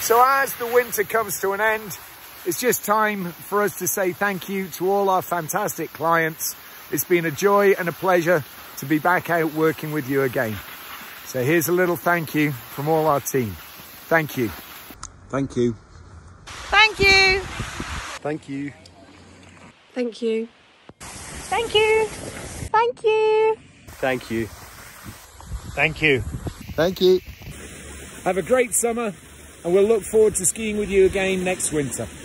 So as the winter comes to an end, it's just time for us to say thank you to all our fantastic clients. It's been a joy and a pleasure to be back out working with you again. So here's a little thank you from all our team. Thank you. Thank you. Thank you. Thank you. Thank you. Thank you. Thank you. Thank you. Thank you. Thank you. Have a great summer, and we'll look forward to skiing with you again next winter.